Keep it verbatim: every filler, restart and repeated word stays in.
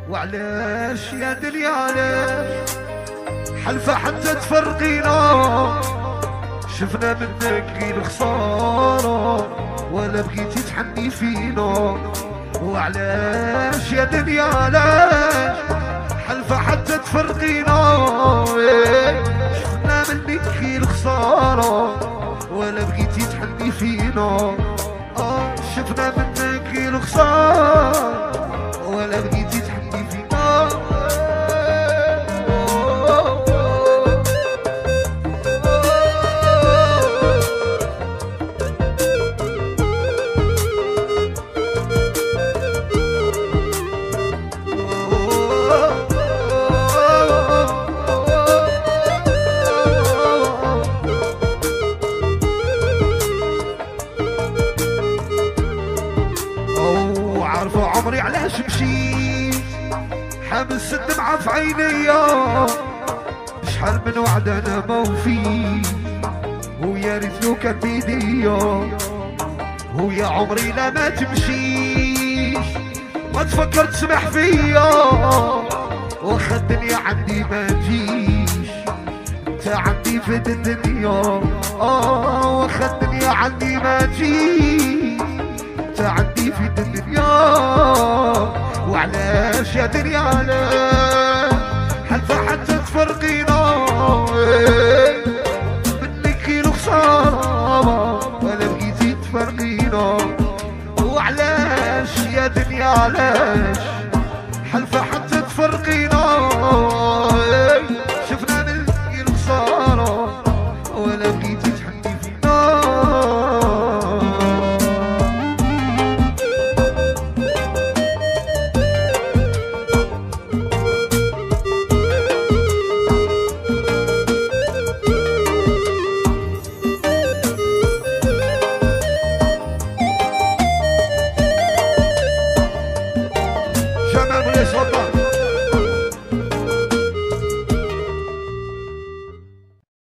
وعلاش يا دنيا علاش حلفة حتى تفرقينا؟ شفنا منك غير خسارة ولا بقيتي تحني فينا. وعلاش يا دنيا علاش حلفة حتى تفرقينا؟ شفنا منك غير خسارة ولا بقيتي تحني فينا. آه شفنا منك غير خسارة ولا بقيتي تحني فينا. عمري علاش مشيت حابس الدمعة في عينيا؟ شحال من وعد انا موفي ويا ريت لو كان بيديا. ويا عمري لا ما تمشيش ما تفكر تسمح فيا. واخا الدنيا عندي ما تجيش انت عندي في الدنيا. اه واخا الدنيا عندي ما تجيش انت عندي في الدنيا. وعلاش يا دنيا علاش حلفة حتى تفرقينا؟ منك كيلو خسارة ولا بقيتي تفرقينا. وعلاش يا دنيا علاش